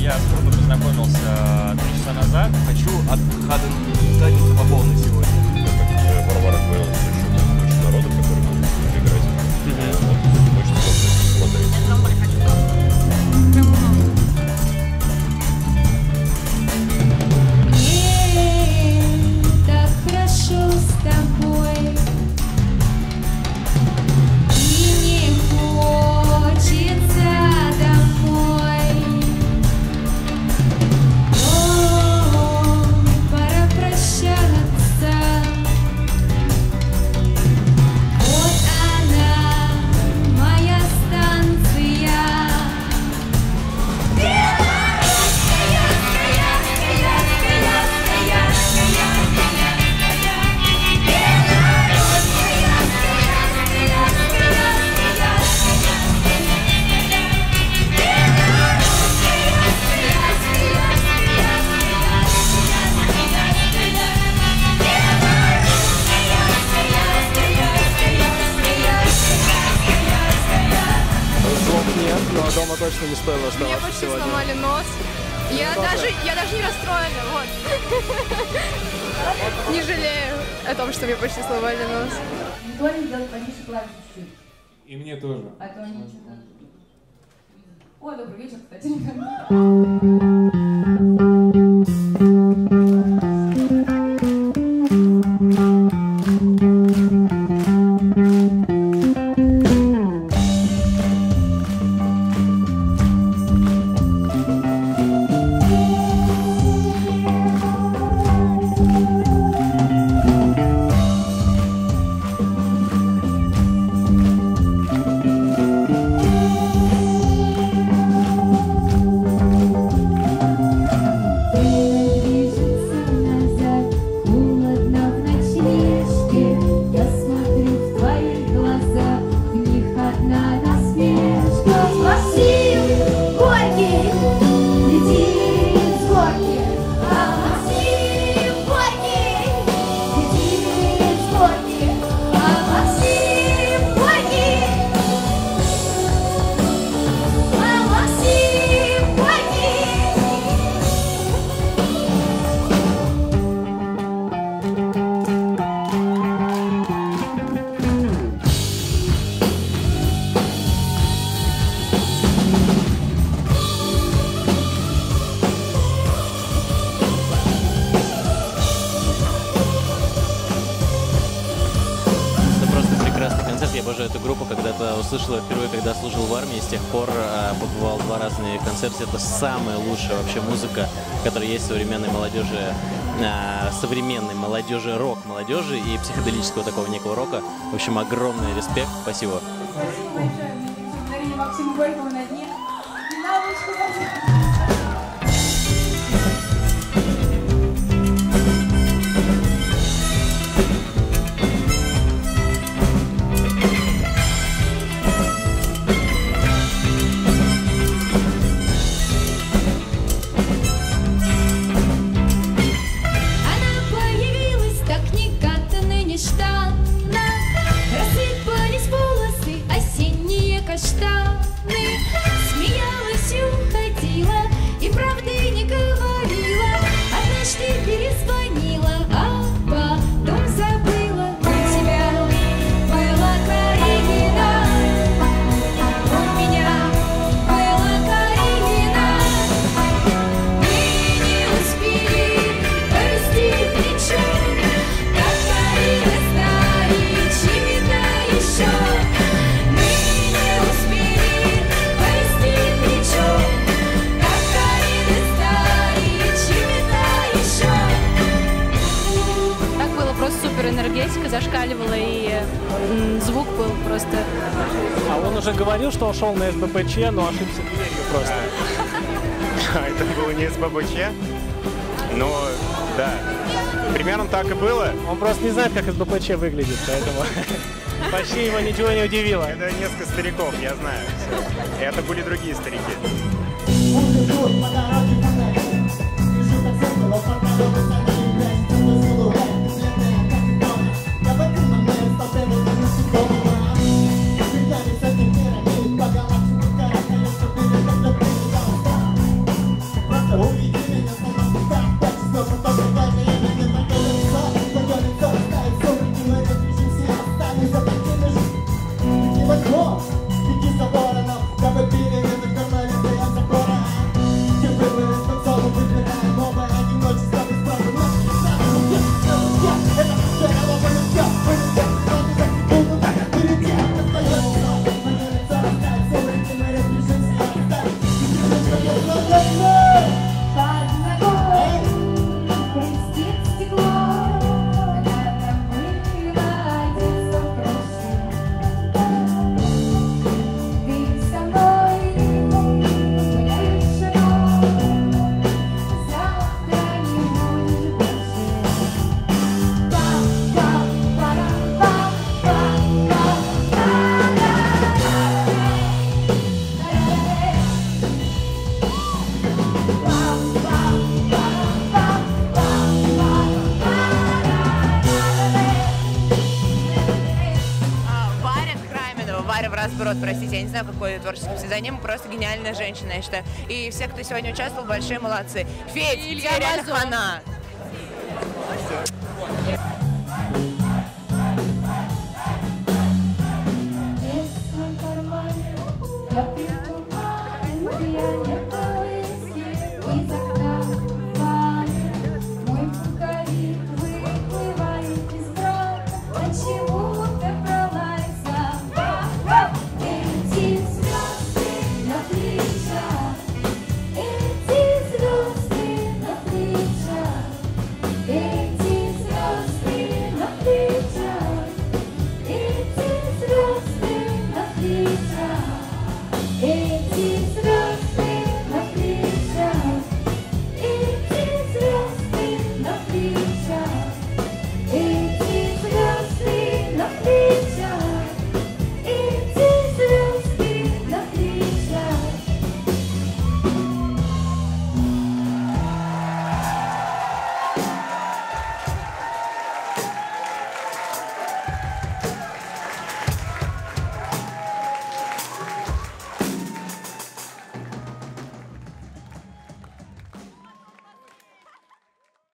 я с группой познакомился 3 часа назад. Хочу откатиться по полной сегодня. Как Варвара говорила, что еще очень народу, который будет играть. Очень сложно смотреть. Мне так хорошо с тобой, и не хочется домой. О, пора прощаться. Вот она, моя станция. Звук нет, но дома точно не стоило Мне оставаться почти сегодня. сломали нос. Я даже не расстроена, вот. Не жалею о том, что мне почти сломали нос. Толя сделать потише клавиш чуть-чуть. И мне тоже. А то они что-то... О, добрый вечер, кстати. Я обожаю эту группу, когда-то услышала впервые, когда служил в армии, с тех пор побывал 2 разные концерта. Это самая лучшая вообще музыка, которая есть в современной молодежи, рок-молодежи и психоделического такого некого рока. В общем, огромный респект. Спасибо. Спасибо большое. Мне стихотворение Максима Горького на дне. Не надо сказать. Рассыпались волосы, осенние каштаны. Смеялась и уходила, и правды не говорила. Однажды перезвонила, а потом забыла. У тебя была Каренина, у меня была Каренина. Мы не успели повести плечо, как Карина старит, чьи-то еще. Мы не успели повести плечо, как Карина старит, чьи-то еще. Так было просто супер, энергетика зашкаливала, и звук был просто... А он уже говорил, что ушел на СБПЧ, но ошибся дверью просто. Это было не СБПЧ, но да, примерно так и было. Он просто не знает, как СБПЧ выглядит, поэтому почти его ничего не удивило. Это несколько стариков, я знаю. Все. Это были другие старики. Простите, я не знаю, какой творческий псевдоним, просто гениальная женщина, я считаю. И все, кто сегодня участвовал, большие молодцы. Федь, тебе реально хана. Я